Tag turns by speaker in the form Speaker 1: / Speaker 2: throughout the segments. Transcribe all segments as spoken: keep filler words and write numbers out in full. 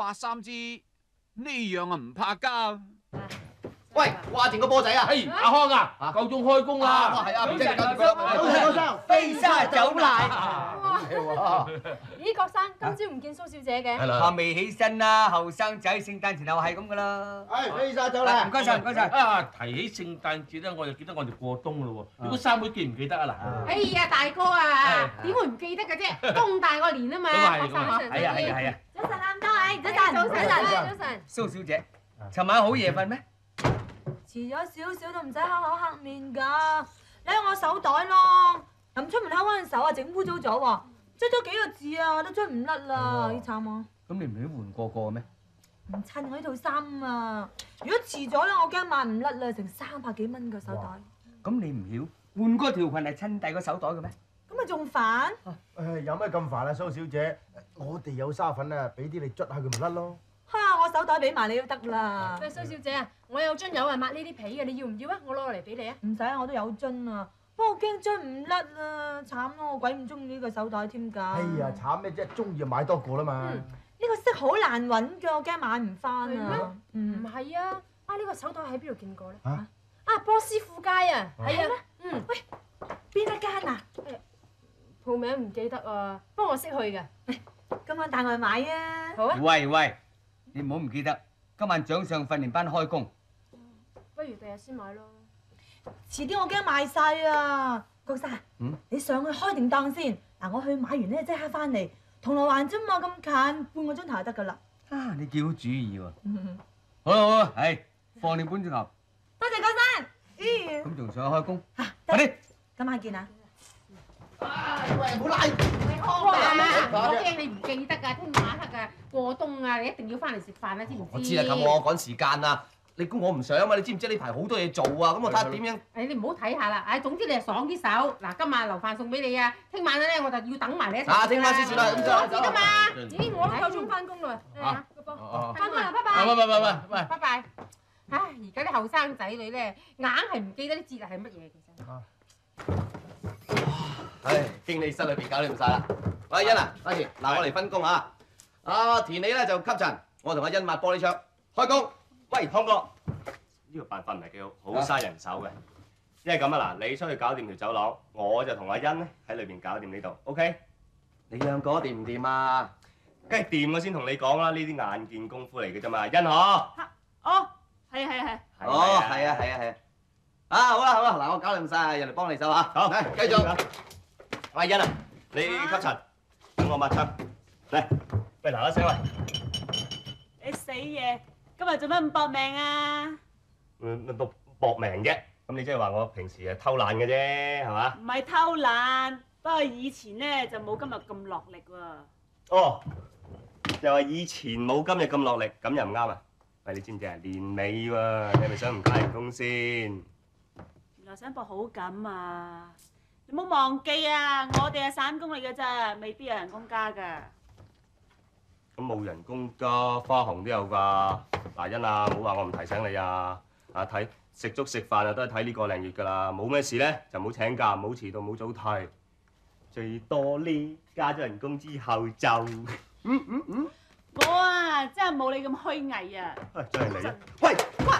Speaker 1: 八三支呢樣啊唔怕交。
Speaker 2: 喂，掛定個波仔啊！
Speaker 3: 嘿，阿康啊，夠鐘開工啦！
Speaker 2: 係啊，唔知
Speaker 3: 早晨
Speaker 2: 你早晨早晨，飛沙走奶。
Speaker 4: 咦，郭生，今朝唔見蘇小姐嘅？
Speaker 3: 係啦，
Speaker 5: 我未起身啦，後生仔聖誕前後係咁噶啦。
Speaker 2: 係飛沙走奶。
Speaker 5: 唔該晒，唔該晒。
Speaker 3: 啊，提起聖誕節咧，我就記得我哋過冬咯喎。如果三妹記唔記得啊嗱？
Speaker 4: 哎呀，大哥啊，點會唔記得嘅啫？冬大過年啊嘛。
Speaker 3: 咁啊係
Speaker 4: 郭生
Speaker 3: 咁啊
Speaker 5: 係啊係啊係啊。
Speaker 4: 早晨啊，咁多位，早晨，早晨，早晨。
Speaker 5: 蘇小姐，尋晚好夜瞓咩？
Speaker 6: 遲咗少少都唔使黑口黑面㗎，你喺我手袋咯。臨出門口嗰陣時候啊，整污糟咗喎，擠咗幾個字啊，都追唔甩啦，好慘啊！
Speaker 5: 咁你唔係都換過個咩？
Speaker 6: 唔襯我呢套衫啊！如果遲咗咧，我驚買唔甩啦，成三百幾蚊個手袋。
Speaker 5: 咁你唔曉換個條裙係襯第個手袋嘅咩？
Speaker 6: 咁咪仲煩？
Speaker 7: 誒有咩咁煩啊，蘇小姐？我哋有沙粉啊，俾啲你捽下佢咪甩咯。
Speaker 6: 哈！我手袋俾埋你都得啦。
Speaker 4: 喂，蘇小姐啊，我有樽油啊，抹呢啲皮嘅，你要唔要啊？我攞落嚟俾你啊。
Speaker 6: 唔使啊，我都有樽啊。不過我驚追唔甩啊，慘咯！我鬼唔中意呢個手袋添㗎。
Speaker 7: 哎呀，慘咩啫？中意就買多個啦嘛。
Speaker 6: 呢個色好難揾㗎，我驚買唔翻啊。
Speaker 4: 唔係啊，啊呢個手袋喺邊度見過咧？
Speaker 7: 嚇？
Speaker 4: 啊波斯富街啊，係啊，嗯，
Speaker 6: 喂，邊一間啊？
Speaker 4: 鋪名唔記得啊，不過我識去嘅。
Speaker 6: 今晚帶我去買啊！
Speaker 4: 好啊，
Speaker 5: 喂喂，你唔好唔記得，今晚掌上訓練班開工。
Speaker 4: 不如第日先買咯。
Speaker 6: 遲啲我驚賣晒啊！郭生，
Speaker 5: 嗯，
Speaker 6: 你上去開定檔先。嗱，我去買完咧即刻翻嚟，銅鑼灣啫嘛，咁近，半個鐘頭就得㗎啦。
Speaker 5: 啊，你幾好主意喎！好啦好啦，係放你半鐘頭。
Speaker 6: 多謝郭生。咦？
Speaker 5: 咁仲上去開工？
Speaker 6: 嚇，
Speaker 5: 快啲！
Speaker 6: 今晚見啊！
Speaker 2: 喂，唔好拉！
Speaker 4: 哇！我驚你唔記得㗎，聽晚黑㗎過冬啊，你一定要翻嚟食飯啊，知唔知？
Speaker 2: 我知啦，琴我趕時間啊！你估我唔想啊嘛？你知唔知呢排好多嘢做啊？咁我睇下點樣。
Speaker 4: 誒，你唔好睇下啦，誒，總之你係爽啲手。嗱，今晚留飯送俾你啊，聽晚咧我就要等埋你一齊。
Speaker 2: 啊，聽晚先算啦，咁就。
Speaker 4: 我知㗎嘛。咦，我都夠鐘翻工啦。啊，個波。翻工啦，拜拜。
Speaker 3: 喂喂喂喂喂！
Speaker 4: 拜拜。唉，而家啲後生仔女咧，硬係唔記得啲節日係乜嘢其實。
Speaker 2: 唉，經理室裏邊搞掂晒啦。喂，欣啊，阿田，嗱我嚟分工啊。阿田你咧就吸塵，我同阿欣抹玻璃窗，開工。喂，湯哥，
Speaker 8: 呢個辦法唔係幾好，好嘥人手嘅。因為咁啊，嗱，你出去搞掂條走廊，我就同阿欣咧喺裏邊搞掂呢度 ，OK？
Speaker 2: 你兩個掂唔掂啊？
Speaker 8: 梗係掂我先同你講啦，呢啲眼見功夫嚟嘅啫嘛，欣嗬。
Speaker 6: 哦，係啊係啊係。
Speaker 2: 哦，係啊係啊係啊。啊好啦好啦，嗱我搞掂晒，人嚟幫你手啊。好，嚟繼續。喂，欣啊，
Speaker 8: 你吸塵，等我抹窗。嚟，喂嗱嗱聲喂。
Speaker 6: 你死嘢！今日做乜咁搏命啊？
Speaker 8: 嗯，搏搏命啫。咁你即係話我平時係偷懶嘅啫，係嘛？
Speaker 6: 唔係偷懶，不過以前咧就冇今日咁落力喎。
Speaker 8: 哦，又話以前冇今日咁落力，咁又唔啱啊！喂，你知唔知啊？年尾喎，你係咪想唔加人工先？
Speaker 6: 原來想博好感啊！你唔好忘記啊，我哋係散工嚟嘅咋，未必有人工加㗎。
Speaker 8: 咁冇人工加，花紅都有㗎。嗱，欣啊，唔好話我唔提醒你啊！啊，睇食粥食飯啊，都係睇呢個零月㗎啦。冇咩事咧，就唔好請假，唔好遲到，唔好早退。最多呢，加咗人工之後就嗯嗯嗯。
Speaker 6: 我啊，真係冇你咁虛偽啊！
Speaker 8: 真係你啊！喂，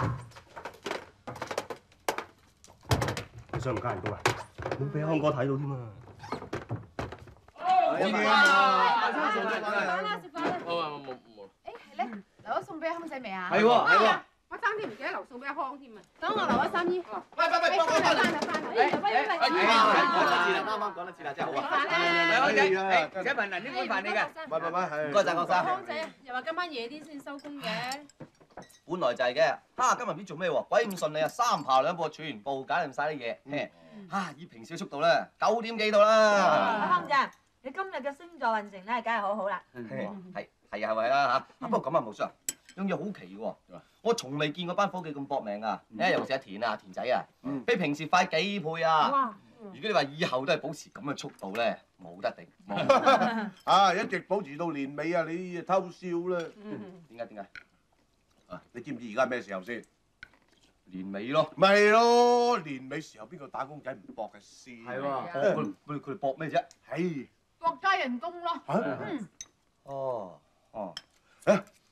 Speaker 8: 你想唔加人工啊？冇俾康哥睇到添啊！
Speaker 4: 食飯啦，食飯啦。
Speaker 3: 冇冇冇冇。
Speaker 9: 誒係咧，留咗餸俾阿康仔未啊？
Speaker 2: 係喎係喎。
Speaker 4: 我爭啲唔記得留餸俾阿康添啊！等我留咗衫衣。
Speaker 2: 喂喂喂，
Speaker 4: 翻嚟翻嚟翻嚟！哎呀，喂喂喂！
Speaker 2: 講得切啦，啱啱講得切啦，真係好啊！
Speaker 5: 兩位仔，誒，請問嗱，呢碗飯你嘅？
Speaker 7: 喂喂喂，係。
Speaker 2: 唔該曬，郭生。
Speaker 4: 康仔啊，又話今晚夜啲先收工嘅。
Speaker 2: 本來就係嘅，哈！今日唔知做咩喎，鬼咁順利啊！三爬兩步全部搞掂晒啲嘢，嘿！哈！以平時嘅速度咧，九點幾到啦。
Speaker 6: 康仔，你今日嘅星座運程咧，梗係好好啦。
Speaker 2: 係係啊係啦嚇，啊不過咁啊，無常樣嘢好奇喎，我從未見過班伙計咁搏命啊！誒，尤其是阿田啊，田仔啊，比平時快幾倍啊！如果你話以後都係保持咁嘅速度咧，冇得頂。
Speaker 7: 啊，一直保持到年尾啊，你偷笑啦。
Speaker 2: 點解點解？
Speaker 7: 啊，你知唔知而家咩時候先？
Speaker 2: 年尾咯。
Speaker 7: 咪係咯，年尾時候邊個打工仔唔搏嘅先？
Speaker 2: 係喎，佢佢佢哋搏咩啫？
Speaker 7: 係。
Speaker 9: 國家人工咯。
Speaker 7: 嚇？
Speaker 2: 哦哦。
Speaker 7: 誒，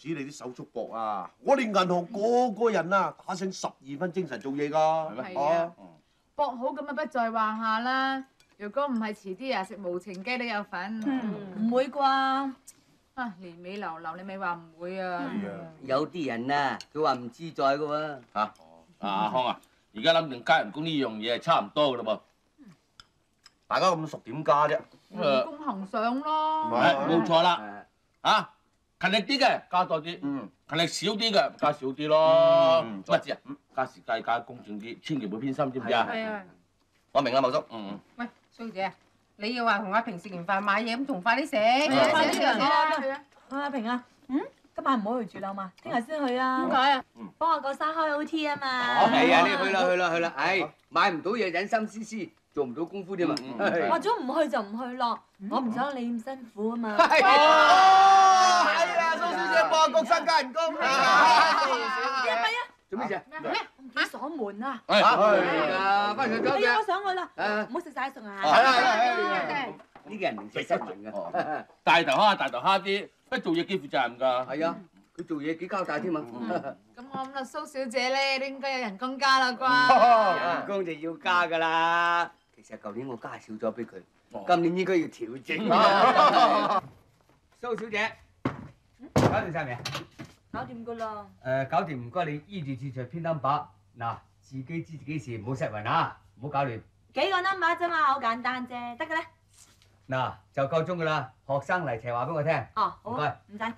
Speaker 10: 止你啲手足搏啊！我哋銀行個個人啊，打醒十二分精神做嘢㗎，係咪？
Speaker 9: 係啊，搏好咁啊不在話下啦。如果唔係遲啲啊，食無情雞都有份。
Speaker 6: 唔會啩？
Speaker 9: 啊，年尾流流，你咪話唔會啊？
Speaker 5: 有啲人啊，佢話唔自在㗎喎。
Speaker 3: 嚇，阿康啊，而家諗定加人工呢樣嘢係差唔多㗎啦
Speaker 2: 大家咁熟點加啫？
Speaker 9: 人工行上咯。
Speaker 3: 噃。冇錯啦。嚇，勤力啲嘅加多啲，勤力少啲嘅加少啲咯。乜知啊？加時加加公正啲，千祈唔好偏心，知唔知啊？
Speaker 4: 係啊。
Speaker 2: 我明啦，茂叔。
Speaker 3: 嗯。
Speaker 4: 喂，蘇姐，你要話同阿平食完飯買嘢咁，同快啲食。
Speaker 6: 快啲
Speaker 4: 食啦，
Speaker 6: 食啦。阿平啊，嗯，今晚唔好去住啦嘛，聽日先去啊。
Speaker 4: 點解啊？
Speaker 6: 幫我個生開 O T 啊嘛。
Speaker 5: 係啊，你去啦去啦去啦，唉，買唔到嘢忍心思思，做唔到功夫添啊。
Speaker 6: 話咗唔去就唔去咯，我唔想你咁辛苦啊嘛。
Speaker 2: 係啊，蘇小姐幫國生加人工。
Speaker 6: 係啊！
Speaker 5: 做咩事啊？
Speaker 6: 唔記得鎖門啊！
Speaker 5: 係啊，翻上咗
Speaker 6: 哎呀，
Speaker 5: 嘅。
Speaker 6: 我上去啦，唔好食晒餸啊！
Speaker 2: 係啊係啊。
Speaker 5: 呢個人零舍失文㗎。
Speaker 3: 大頭蝦大頭蝦啲，不做嘢幾負責任㗎。
Speaker 5: 係啊，佢做嘢幾交代添啊。
Speaker 9: 咁我諗啦，蘇小姐咧都應該有人工加啦啩？
Speaker 5: 人工就要加㗎啦。其實舊年我加少咗俾佢，今年應該要調整。蘇小姐，搞掂晒未啊？
Speaker 6: 搞掂㗎啦。
Speaker 5: 誒，搞掂唔該你依住次序編 number，嗱，自己知自己事，唔好失魂啊，唔好搞亂。
Speaker 6: 幾個 number 啫嘛，好簡單啫，得嘅咧。
Speaker 5: 嗱，就夠鐘㗎啦，學生嚟齊話俾我聽。
Speaker 6: 哦，好
Speaker 5: 唔該
Speaker 6: 啊，唔使。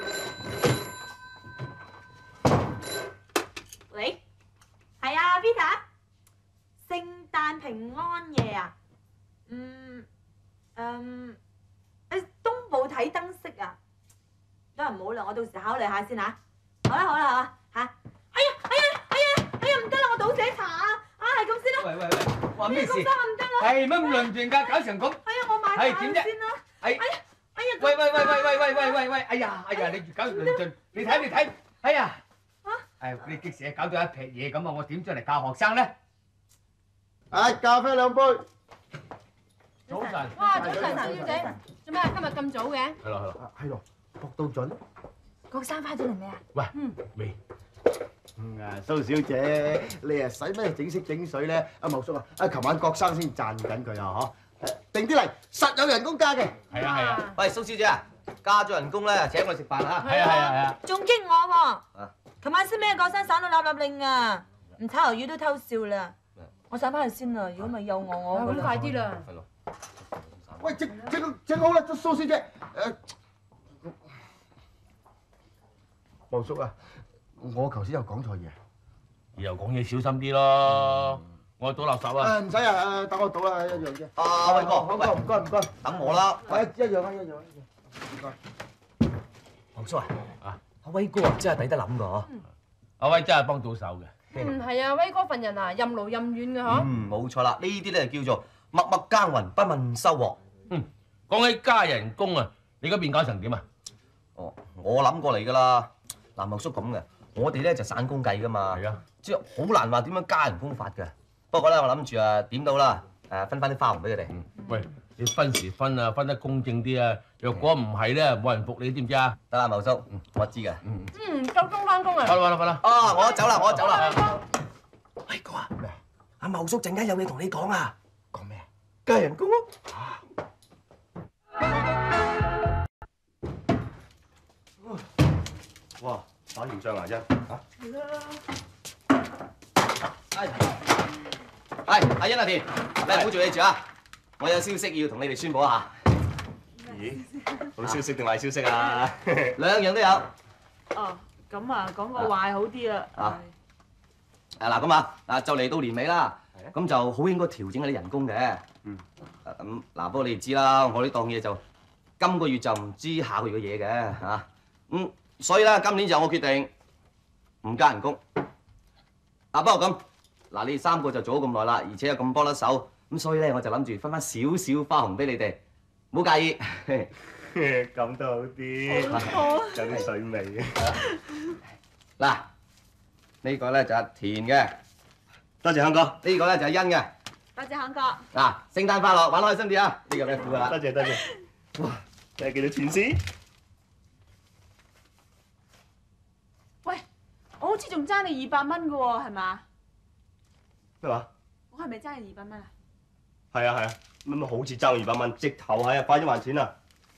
Speaker 6: 喂，係啊 ，Vita，聖誕平安夜啊，嗯，誒，誒東部睇燈飾啊，都係唔好啦，我到時考慮下先嚇。好啦好啦嚇嚇，哎呀哎呀哎呀哎呀唔得啦，我倒瀉茶啊，啊係咁先啦。
Speaker 5: 喂喂喂，話咩事？
Speaker 6: 咁唔得啦。
Speaker 5: 係乜咁論斷㗎？搞成咁。
Speaker 6: 哎呀，我買
Speaker 5: 係點啫？
Speaker 6: 先啦。
Speaker 5: 哎
Speaker 6: 哎呀哎呀。
Speaker 5: 喂喂喂喂喂喂喂喂喂！哎呀哎呀，你越搞越論盡，你睇你睇，哎呀！誒，你激死，搞到一撇嘢咁啊！我點將嚟教學生咧？
Speaker 7: 誒，咖啡兩杯。
Speaker 3: 早晨。
Speaker 4: 哇，早晨，蘇小姐，做咩啊？今日咁早嘅？
Speaker 3: 係咯係咯。
Speaker 7: 係咯，搏到準。
Speaker 6: 郭生翻咗嚟未啊？
Speaker 7: 喂，未。嗯啊，蘇小姐，你啊使咩整色整水咧？阿茂叔啊，啊，琴晚郭生先讚緊佢啊，嗬。定啲嚟，實有人工加嘅。
Speaker 3: 係啊係啊。
Speaker 2: 喂，蘇小姐啊，加咗人工咧，請我哋食飯啊！
Speaker 3: 係啊係啊係啊。
Speaker 6: 仲激我喎！琴晚先咩郭生省到立立令啊，唔炒魷魚都偷笑啦！我上翻去先啦，如果咪有我我。
Speaker 4: 咁快啲啦！
Speaker 2: 係咯。
Speaker 7: 喂，整整整好啦，蘇小姐。誒，茂叔啊，我頭先有講錯嘢。
Speaker 3: 以後講嘢小心啲咯，我去倒垃圾啊！
Speaker 7: 誒唔使啊，誒等我倒啦，一樣啫。
Speaker 2: 啊，威哥，
Speaker 7: 好哥，唔該唔該，
Speaker 2: 等我啦。
Speaker 7: 喂，一樣啊一樣一樣。唔該。
Speaker 2: 茂叔啊，啊，阿威哥啊，真係抵得諗㗎嗬。
Speaker 3: 阿威真係幫到手嘅。
Speaker 4: 嗯，係啊，威哥份人啊，任勞任怨嘅嗬。
Speaker 2: 嗯，冇錯啦，呢啲咧叫做默默耕耘，不問收穫。
Speaker 3: 嗯，講起加人工啊，你嗰邊搞成點啊？
Speaker 2: 哦，我諗過嚟㗎啦。嗱，茂叔咁嘅，我哋咧就散工計㗎嘛。
Speaker 3: 係啊。
Speaker 2: 即係好難話點樣加人工法嘅。不過咧，我諗住啊點到啦，誒分翻啲花紅俾佢哋。
Speaker 3: 嗯，喂，你分時分啊，分得公正啲啊！若果唔係咧，冇人服你，知唔知啊？
Speaker 2: 得啦，茂叔，我知嘅。
Speaker 3: 嗯。
Speaker 4: 嗯，夠鐘翻工啊！
Speaker 3: 快啦快啦快啦！
Speaker 2: 啊，我走啦，我走啦。威哥啊，咩啊？阿茂叔陣間有嘢同你講啊。
Speaker 7: 講咩啊？
Speaker 2: 加人工咯。
Speaker 8: 哇！打完仗啊，真嚇。
Speaker 2: 係啦。係，係阿欣阿田，你唔好做嘢住啊！我有消息要同你哋宣佈一下。
Speaker 8: 咦？好消息定壞消息啊？
Speaker 2: 兩樣都有。
Speaker 6: 哦，咁啊，講個壞好啲啦。
Speaker 2: 啊。誒嗱咁啊，嗱就嚟到年尾啦，咁就好應該調整下啲人工嘅。
Speaker 8: 嗯。
Speaker 2: 咁嗱，不過你哋知啦，我呢檔嘢就今個月就唔知下個月嘅嘢嘅嚇。咁所以咧，今年就我決定唔加人工。啊，不過咁嗱，你哋三個就做咗咁耐啦，而且又咁幫得手，咁所以咧我就諗住分翻少少花紅俾你哋，唔好介意。
Speaker 8: 咁都好啲，有啲水味嘅。
Speaker 2: 嗱，呢個咧就係田嘅，
Speaker 8: 多謝香哥。
Speaker 2: 呢個咧就係欣嘅。
Speaker 6: 多謝響哥。
Speaker 2: 嗱，聖誕快樂，玩開心啲啊！呢個咩褲㗎啦？
Speaker 8: 多謝多謝。哇，睇下幾多錢先？
Speaker 9: 我好似仲爭你二百蚊㗎喎，係嘛？
Speaker 8: 咩話？
Speaker 9: 我係咪爭你二百蚊啊？
Speaker 8: 係啊係啊，乜乜好似爭二百蚊，直頭係啊！快啲還錢啊！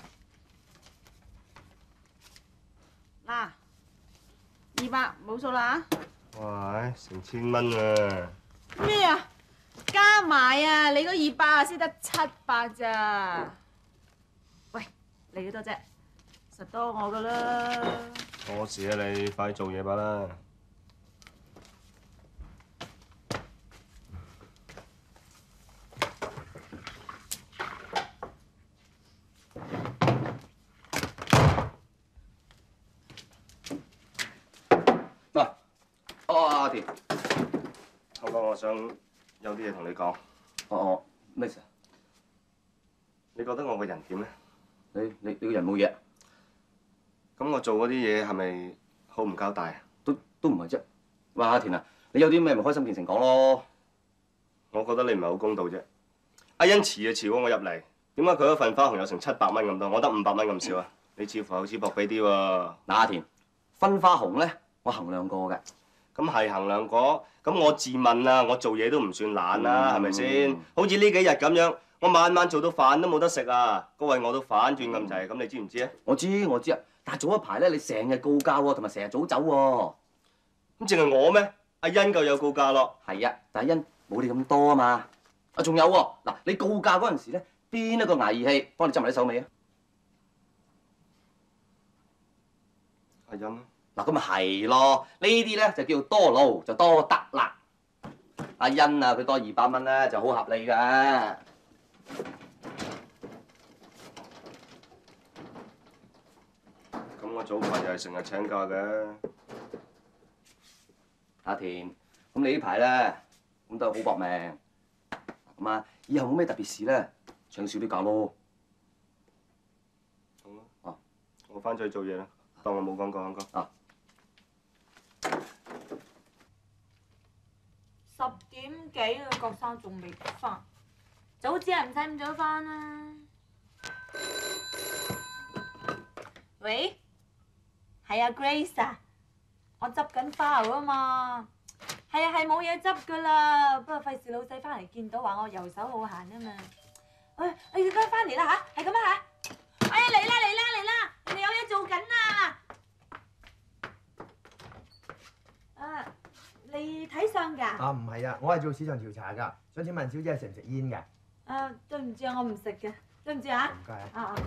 Speaker 9: 嗱，二百冇數啦嚇。
Speaker 8: 哇！成千蚊啊！
Speaker 9: 咩啊？加埋啊！你嗰二百啊，先得七百咋？喂，你幾多啫？實多我噶啦。
Speaker 8: 多事啊你，快啲做嘢吧啦！
Speaker 2: 嗱，哦阿田，
Speaker 8: 後哥，我想有啲嘢同你講。
Speaker 2: 哦哦，咩事啊？
Speaker 8: 你覺得我個人點咧？
Speaker 2: 你你你個人冇嘢？
Speaker 8: 咁我做嗰啲嘢係咪好唔交代啊？
Speaker 2: 都都唔係啫。喂，阿田啊，你有啲咩咪開心見誠講咯。
Speaker 8: 我覺得你唔係好公道啫。阿欣遲就遲過我入嚟，點解佢嗰份花紅有成七百蚊咁多，我得五百蚊咁少啊？你似乎好似薄俾啲喎。
Speaker 2: 嗱，阿田，分花紅咧，我衡量過嘅。
Speaker 8: 咁係衡量過，咁我自問啊，我做嘢都唔算懶啦，係咪先？好似呢幾日咁樣，我晚晚做到飯都冇得食啊！嗰位我都反轉咁滯，咁你知唔知啊？
Speaker 2: 我知我知啊，但係早一排咧，你成日告假喎，同埋成日早走喎。
Speaker 8: 咁淨係我咩？阿欣夠有告假咯。
Speaker 2: 係啊，但係欣冇你咁多啊嘛。啊，仲有喎，嗱，你告假嗰陣時咧，邊一個牙義氣幫你執埋啲手尾啊？
Speaker 8: 阿欣。
Speaker 2: 嗱，咁咪係咯，呢啲咧就叫多勞就多得啦。阿欣啊，佢多二百蚊咧就好合理㗎。
Speaker 8: 咁我早排又係成日請假嘅。
Speaker 2: 阿田，咁你呢排咧咁都係好搏命。咁啊，以後冇咩特別事咧，請少啲假咯。
Speaker 8: 好啊。啊，我翻咗去做嘢啦，當我冇講過，阿哥。
Speaker 2: 啊。
Speaker 6: 十點幾啊，郭生仲未翻，早知係唔使咁早翻啦。喂，係啊 Grace 啊，我執緊花牛啊嘛。係啊係冇嘢執噶啦，不過費事老細翻嚟見到話我遊手好閒啊嘛。哎，哎而家翻嚟啦吓，係咁啊吓。哎呀嚟啦嚟啦嚟啦，人哋有嘢做緊啊！啊，你睇相㗎？
Speaker 7: 啊，唔係啊，我係做市場調查㗎，想請問小姐食唔食煙㗎？
Speaker 6: 啊，對唔住啊，我唔食嘅，對唔住啊。
Speaker 7: 唔該啊。
Speaker 6: 啊啊。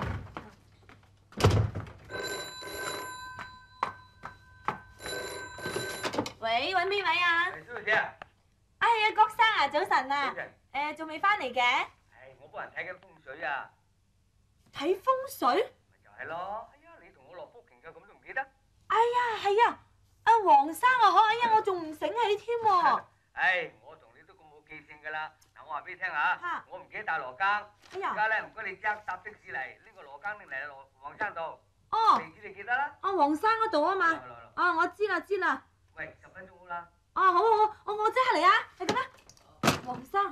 Speaker 6: 喂，揾邊位啊？
Speaker 5: 係小姐啊。
Speaker 6: 哎呀，郭生啊，早晨啊。
Speaker 5: 早晨。
Speaker 6: 誒，仲未翻嚟嘅？
Speaker 5: 係，我幫人睇緊風水啊。
Speaker 6: 睇風水？
Speaker 5: 咪就係咯。哎呀，你同我落福瓊嘅，咁都唔記得？
Speaker 6: 哎呀，係啊。阿黃生啊，可哎呀，我仲唔醒起添喎。
Speaker 5: 唉，我同你都咁冇記性㗎啦。嗱，我話俾你聽嚇，我唔記得帶羅庚。
Speaker 6: 哎呀。
Speaker 5: 而家咧，唔該你即刻搭的士嚟，呢個羅庚拎嚟羅黃生度。
Speaker 6: 哦。
Speaker 5: 地址你記得啦？
Speaker 6: 啊，黃生嗰度啊嘛。啊，我知啦知啦。
Speaker 5: 喂，十分鐘好啦。
Speaker 6: 啊，好好好，我我即刻嚟啊，係咁啦。黃生。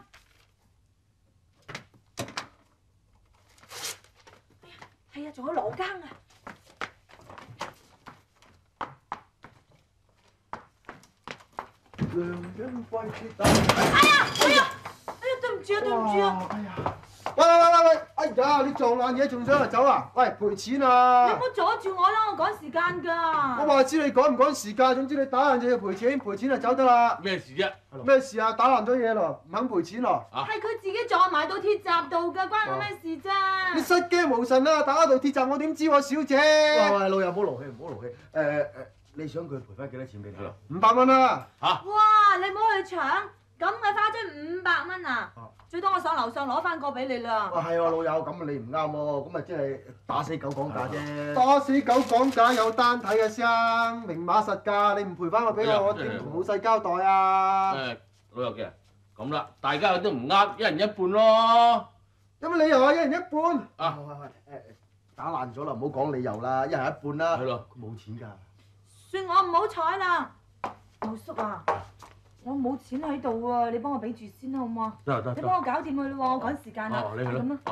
Speaker 6: 哎呀，係啊，仲有羅庚啊。
Speaker 7: 良人貴鐵打。
Speaker 6: 哎呀，哎呀，哎呀，對唔住啊，對唔住啊。
Speaker 7: 哎呀！喂喂喂喂喂！哎呀，你撞爛嘢仲想嚟走啊？喂，賠錢啊！
Speaker 6: 你唔好阻住我啦，我趕時間㗎。
Speaker 7: 我話知你趕唔趕時間，總之你打爛嘢要賠錢，賠錢就走得啦。
Speaker 3: 咩事啫？
Speaker 7: 咩事啊？打爛咗嘢咯，唔肯賠錢咯。
Speaker 6: 係佢自己撞埋到鐵閘度㗎，關我咩事啫？
Speaker 7: 你失驚無神啊！打到鐵閘，我點知喎，小姐？喂喂，老友唔好勞氣，唔好勞氣。誒誒，你想佢賠翻幾多錢俾你？五百蚊啦。嚇！
Speaker 6: 哇！你唔好去搶，咁嘅花樽五百蚊啊！最多我上樓上攞翻個俾你啦。
Speaker 7: 啊係喎，老友，咁啊你唔啱喎，咁啊即係打死狗講價啫。打死狗講價有單睇嘅聲，明碼實價，你唔賠翻個俾我，我點同老細交代啊？
Speaker 3: 誒，老友嘅，咁啦，大家有啲唔啱，一人一半咯。
Speaker 7: 有乜理由啊？一人一半。
Speaker 3: 啊，
Speaker 7: 誒打爛咗啦，唔好講理由啦，一人一半啦。
Speaker 3: 係咯，
Speaker 7: 冇錢㗎。
Speaker 6: 算我唔好彩啦，老叔啊！我冇錢喺度啊，你幫我俾住先好唔好啊？
Speaker 3: 得得
Speaker 6: 你幫我搞掂佢咯喎，我趕時間啦。
Speaker 3: 哦，你去啦。
Speaker 6: 咁啦。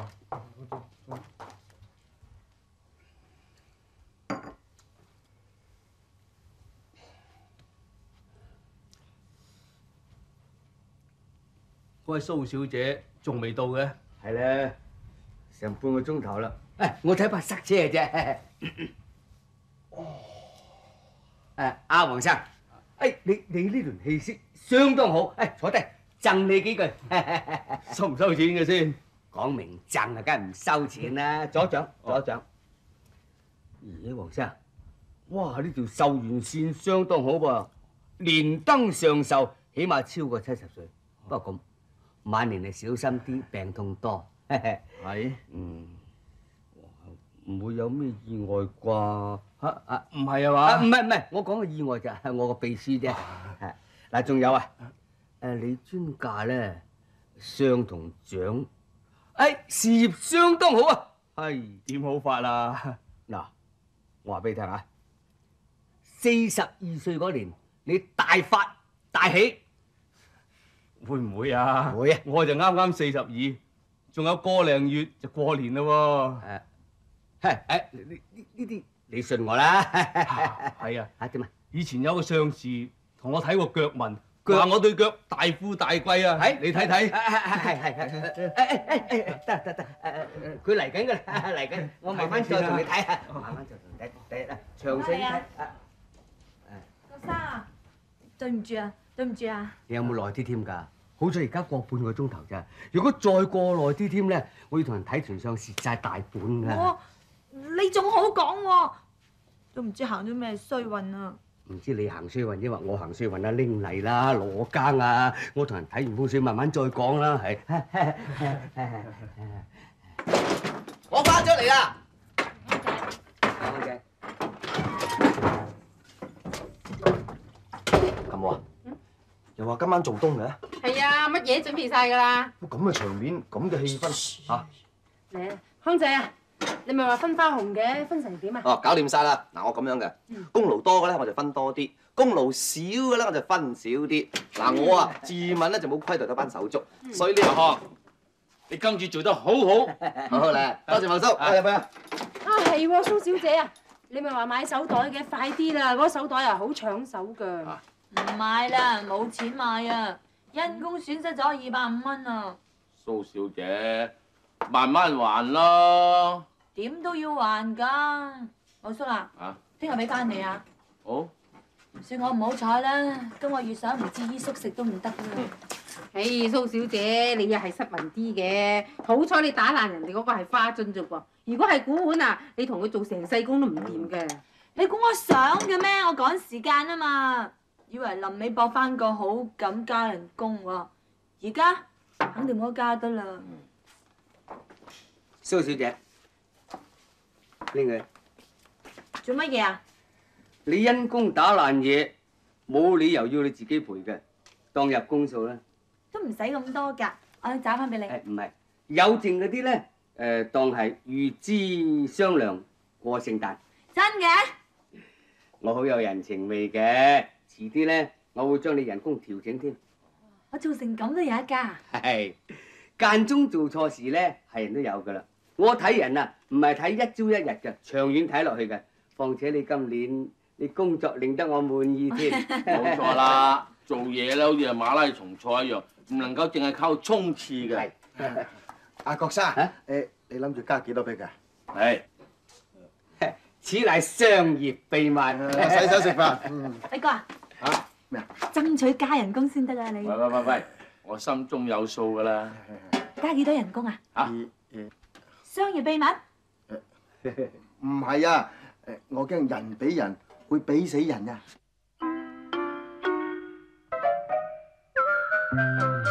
Speaker 5: 嗰位蘇小姐仲未到嘅？ 係啦，成半個鐘頭啦。誒，我睇怕塞車嘅啫。哦。誒，阿黃生，誒你你呢輪氣息相當好，誒坐低贈你幾句。
Speaker 3: 收唔收錢嘅先？
Speaker 5: 講明贈啊，梗係唔收錢啦。左掌，左掌。咦，黃生，哇！呢條壽元線相當好噃，連登上壽，起碼超過七十歲。不過咁，晚年你小心啲，病痛多。
Speaker 3: 係。
Speaker 5: 嗯。唔會有咩意外啩？嚇啊！
Speaker 3: 唔係啊嘛？
Speaker 5: 唔係唔係，我講嘅意外就係我個秘書啫。係嗱，仲有啊，誒你專嫁咧，相同長，誒事業相當好啊。係
Speaker 3: 點好法啊？
Speaker 5: 嗱，我話俾你聽啊，四十二歲嗰年你大發大喜，
Speaker 3: 會唔會啊？
Speaker 5: 會啊！
Speaker 3: 我就啱啱四十二，仲有個零月就過年啦喎。
Speaker 5: 誒誒，呢呢呢啲你信我啦。
Speaker 3: 係啊。
Speaker 5: 嚇點啊？
Speaker 3: 以前有個相士同我睇過腳紋，話我對腳大富大貴啊。係，你睇睇。
Speaker 5: 係係係係。誒誒誒誒，得得得。誒誒，佢嚟緊㗎啦，嚟緊。我慢慢再同你睇下。慢慢再同你睇睇啦，詳細睇。
Speaker 6: 郭生啊，對唔住啊，對唔住啊。
Speaker 5: 你有冇耐啲添㗎？好彩而家過半個鐘頭咋。如果再過耐啲添咧，我要同人睇團相蝕曬大本㗎。
Speaker 6: 我你仲好講喎，都唔知行咗咩衰運啊！
Speaker 5: 唔知你行衰運，抑或我行衰運啊？拎嚟啦，攞更啊！我同人睇完風水，慢慢再講啦，係。
Speaker 2: 我翻咗嚟啦！
Speaker 5: 多謝。
Speaker 2: 咁好啊？又話今晚做冬嘅？
Speaker 4: 係啊，乜嘢準備晒㗎啦？
Speaker 2: 咁嘅場面，咁嘅氣氛嚇。
Speaker 9: 嚟，康仔啊！你咪話分花紅嘅，分成點啊？
Speaker 2: 哦，搞掂晒啦！嗱，我咁樣嘅，功勞多嘅咧我就分多啲，功勞少嘅咧我就分少啲。嗱，我啊自問咧就冇虧待到班手足，所以呢
Speaker 3: 阿康，你跟住做得好好。
Speaker 2: 好咧，多謝茂叔，入去啊！
Speaker 9: 啊係喎，蘇小姐啊，你咪話買手袋嘅，快啲啦！嗰手袋啊好搶手㗎。
Speaker 6: 唔買啦，冇錢買啊！因公損失咗二百五蚊啊！
Speaker 3: 蘇小姐，慢慢還咯。
Speaker 6: 點都要還㗎，茂叔啊！啊，聽日俾翻你啊！
Speaker 3: 好。
Speaker 6: 算我唔好彩啦，今個月想唔知衣縮食都唔得啦。
Speaker 4: 唉，蘇小姐，你又係失魂啲嘅，好彩你打爛人哋嗰個係花樽啫噃。如果係古碗啊，你同佢做成世工都唔掂嘅。
Speaker 6: 你估我想嘅咩？我趕時間啊嘛，以為臨尾搏翻個好咁加人工喎，而家肯定冇得加得啦。
Speaker 5: 蘇小姐。拎佢
Speaker 6: 做乜嘢啊？
Speaker 5: 你因公打爛嘢，冇理由要你自己賠嘅，當入公數啦。
Speaker 6: 都唔使咁多㗎，我找翻俾你。
Speaker 5: 誒唔係，有剩嗰啲咧，誒當係預支商量過聖誕。
Speaker 6: 真嘅？
Speaker 5: 我好有人情味嘅，遲啲咧我會將你人工調整添。
Speaker 6: 我做成咁都有一家。
Speaker 5: 係間中做錯事咧，係人都有㗎啦。我睇人啊，唔係睇一朝一日嘅，長遠睇落去嘅。況且你今年你工作令得我滿意添。
Speaker 3: 冇錯啦，做嘢咧好似係馬拉松賽一樣，唔能夠淨係靠衝刺嘅。
Speaker 7: 阿郭生，誒你諗住加幾多俾佢？
Speaker 3: 係，
Speaker 5: 此乃商業秘密。
Speaker 7: 洗手食飯。
Speaker 6: 輝哥啊！
Speaker 7: 嚇咩啊？
Speaker 6: 爭取加人工先得啊！你
Speaker 3: 喂喂喂喂，我心中有數㗎啦。
Speaker 6: 加幾多人工啊？
Speaker 3: 嚇？
Speaker 6: 商業秘密？
Speaker 7: 唔係啊，誒我驚人比人會比死人啊！